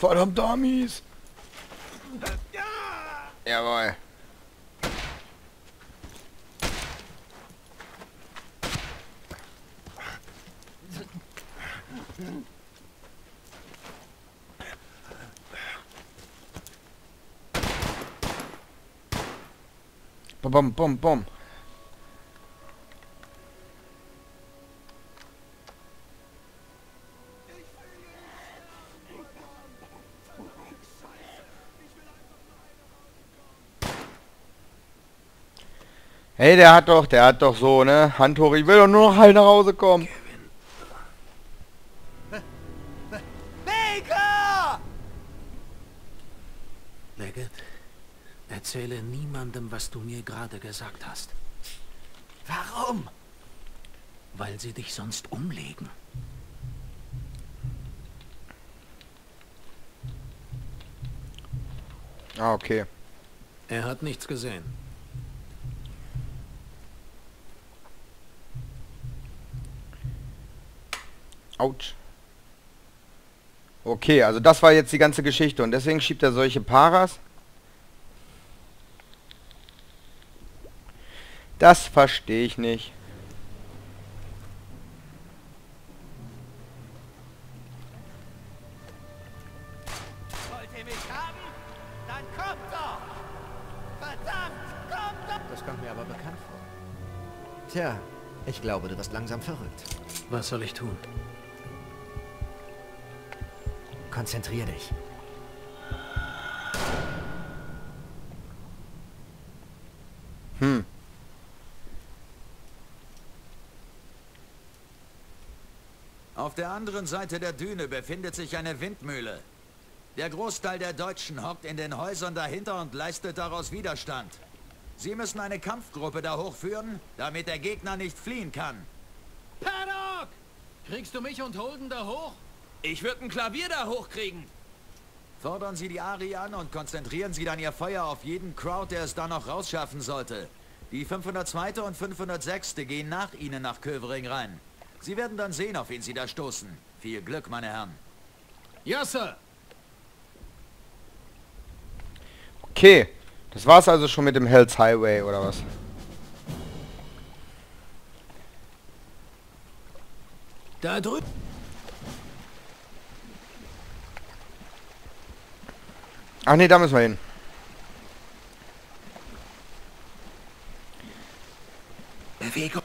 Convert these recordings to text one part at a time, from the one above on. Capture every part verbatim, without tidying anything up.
verdammt Dummies. Jawohl. Bum, bum, bum. Hey, der hat doch, der hat doch so, ne? Handtuch, ich will doch nur noch heil nach Hause kommen. Baker! Leggett, erzähle niemandem, was du mir gerade gesagt hast. Warum? Weil sie dich sonst umlegen. Ah, okay. Er hat nichts gesehen. Autsch. Okay, also das war jetzt die ganze Geschichte und deswegen schiebt er solche Paras. Das verstehe ich nicht. Wollt ihr mich haben? Dann kommt doch! Verdammt, kommt doch! Das kommt mir aber bekannt vor. Tja, ich glaube, du wirst langsam verrückt. Was soll ich tun? Konzentrier dich. Hm. Auf der anderen Seite der Düne befindet sich eine Windmühle. Der Großteil der Deutschen hockt in den Häusern dahinter und leistet daraus Widerstand. Sie müssen eine Kampfgruppe da hochführen, damit der Gegner nicht fliehen kann. Paddock! Kriegst du mich und Holden da hoch? Ich würde ein Klavier da hochkriegen. Fordern Sie die Ari an und konzentrieren Sie dann Ihr Feuer auf jeden Crowd, der es da noch rausschaffen sollte. Die fünfhundertzwei. und fünfhundertsechs. gehen nach Ihnen nach Kövering rein. Sie werden dann sehen, auf wen Sie da stoßen. Viel Glück, meine Herren. Ja, Sir! Okay. Das war's also schon mit dem Hell's Highway, oder was? Da drüben. Ach nee, da müssen wir hin. Bewegung.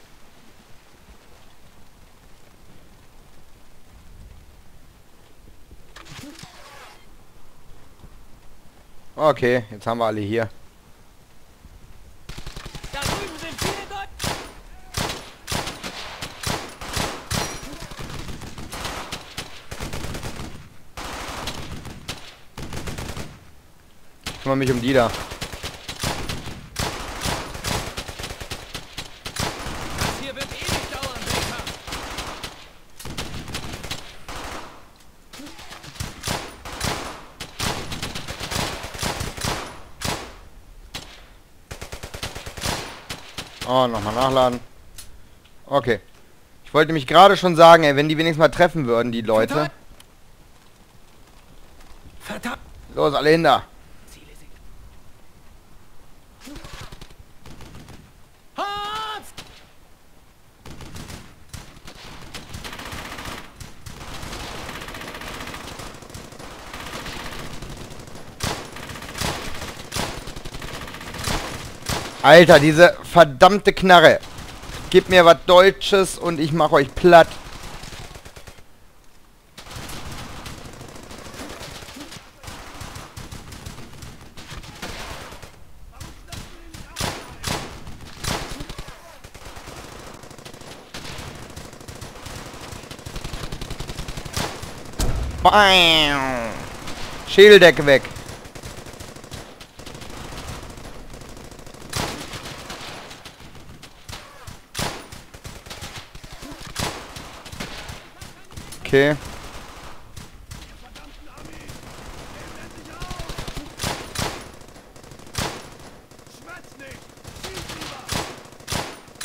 Okay, jetzt haben wir alle hier. Da drüben sind viele Gott. Ich kümmere mich um die da. Das hier wird eh nicht dauern, Baker. Oh, nochmal nachladen. Okay. Ich wollte mich gerade schon sagen, ey, wenn die wenigstens mal treffen würden, die Leute. Verdammt! Los, alle hinter. Hans! Alter, diese verdammte Knarre. Gebt mir was Deutsches und ich mach euch platt. Bam! Schädeldecke weg. Okay.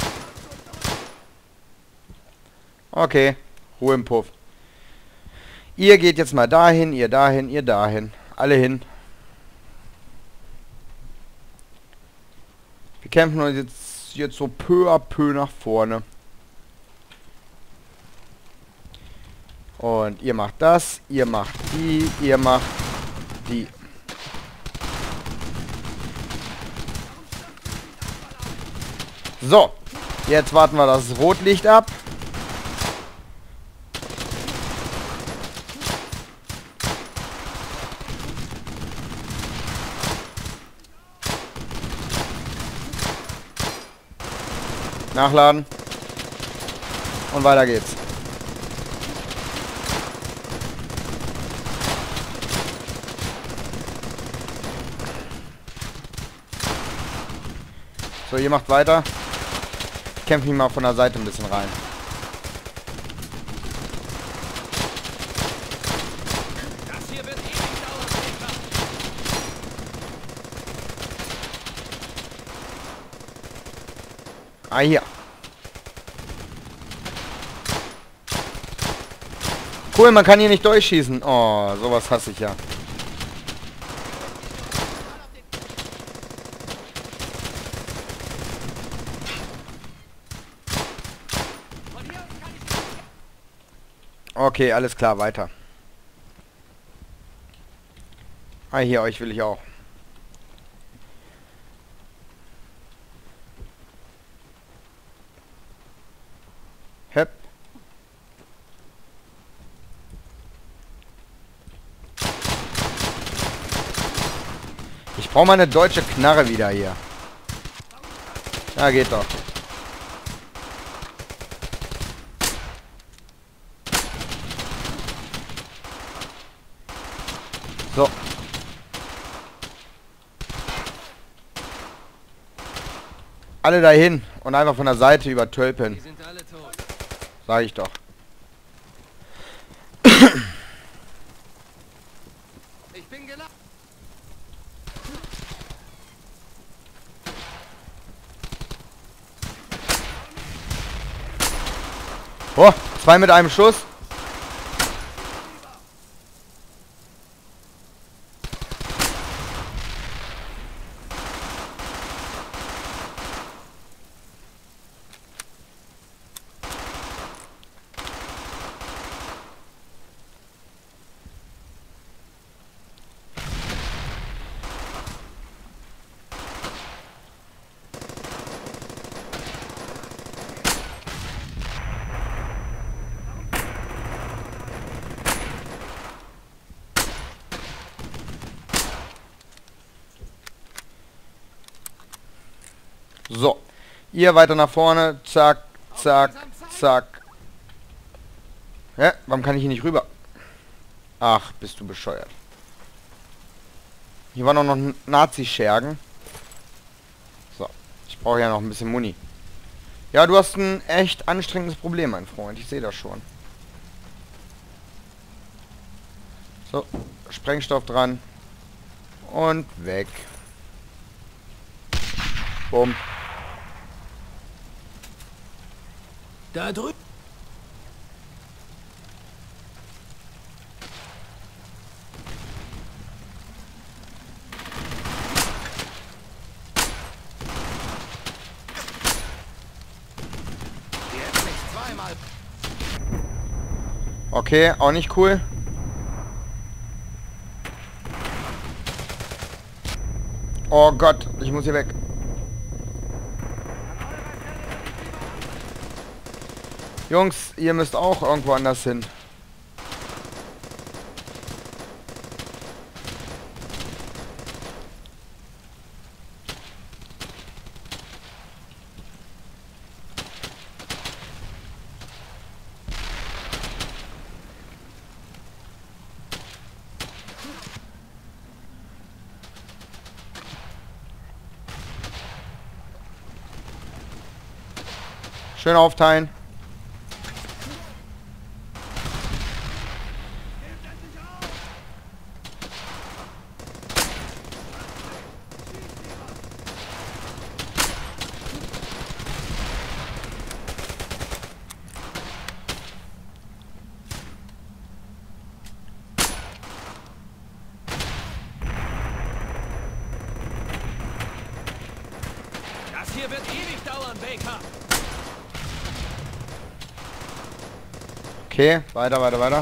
Okay. Ruhe im Puff. Ihr geht jetzt mal dahin, ihr dahin, ihr dahin. Alle hin. Wir kämpfen uns jetzt, jetzt so peu à peu nach vorne. Und ihr macht das, ihr macht die, ihr macht die. So, jetzt warten wir das Rotlicht ab. Nachladen. Und weiter geht's. So, ihr macht weiter. Kämpfe mich mal von der Seite ein bisschen rein. Das hier wird ewig dauern, Ah, hier. Cool, man kann hier nicht durchschießen. Oh, sowas hasse ich ja. Okay, alles klar, weiter. Ah, hier, euch will ich auch. Hep. Ich brauche mal eine deutsche Knarre wieder hier. Ja, geht doch. So. Alle dahin und einfach von der Seite übertölpeln. Die sind alle tot. Sag ich doch. Ich bin geladen. Oh, zwei mit einem Schuss. So. Ihr weiter nach vorne. Zack, zack, zack. Hä? Warum kann ich hier nicht rüber? Ach, bist du bescheuert. Hier waren auch noch Nazi-Schergen. So. Ich brauche ja noch ein bisschen Muni. Ja, du hast ein echt anstrengendes Problem, mein Freund. Ich sehe das schon. So. Sprengstoff dran. Und weg. Bumm. Da drüben. Jetzt nicht zweimal. Okay, auch nicht cool. Oh Gott, ich muss hier weg. Jungs, ihr müsst auch irgendwo anders hin. Schön aufteilen. Faker. Okay, weiter, weiter, weiter.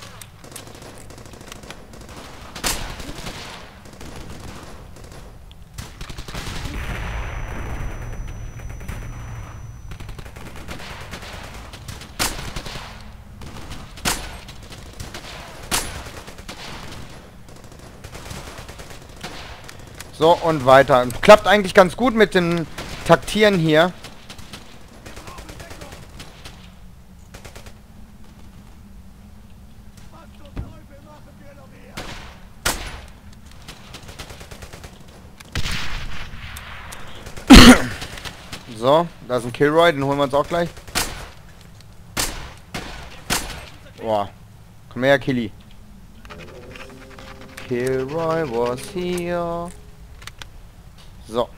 So, und weiter. Klappt eigentlich ganz gut mit dem Taktieren hier. So, da ist ein Kilroy, den holen wir uns auch gleich. Boah. Komm her, Killy. Kilroy was here. So.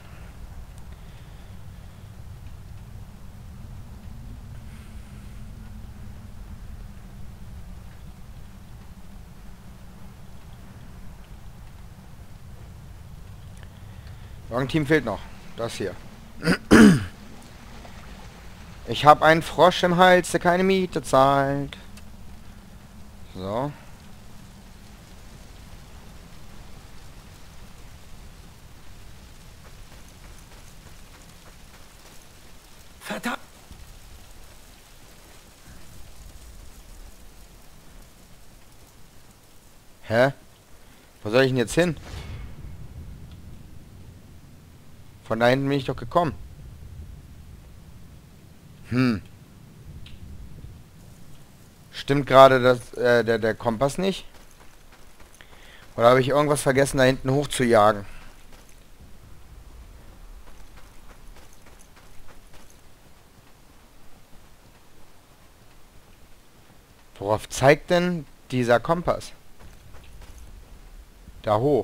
Ein Team fehlt noch. Das hier. Ich habe einen Frosch im Hals, der keine Miete zahlt. So. Verdammt! Hä? Wo soll ich denn jetzt hin? Von da hinten bin ich doch gekommen. Hm. Stimmt gerade das, äh, der, der Kompass nicht? Oder habe ich irgendwas vergessen, da hinten hoch zu jagen? Worauf zeigt denn dieser Kompass? Da hoch.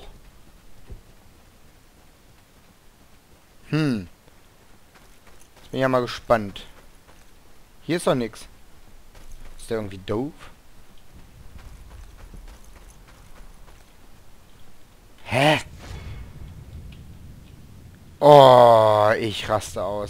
Hm. Jetzt bin ich ja mal gespannt. Hier ist doch nichts. Ist der irgendwie doof? Hä? Oh, ich raste aus.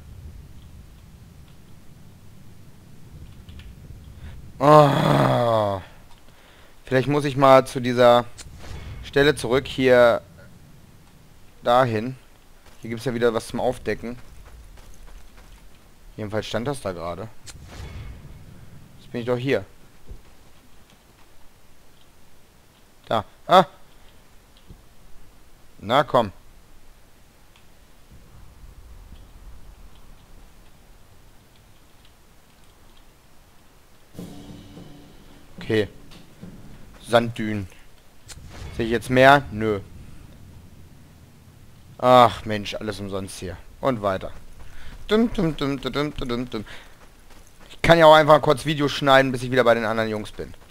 Oh. Vielleicht muss ich mal zu dieser Stelle zurück. Hier dahin. Hier gibt es ja wieder was zum Aufdecken. Jedenfalls stand das da gerade. Jetzt bin ich doch hier. Da. Ah! Na komm. Okay. Sanddünen. Sehe ich jetzt mehr? Nö. Ach Mensch, alles umsonst hier. Und weiter. Dum, dum, dum, dum, dum, dum, dum. Ich kann ja auch einfach kurz Videos schneiden, bis ich wieder bei den anderen Jungs bin.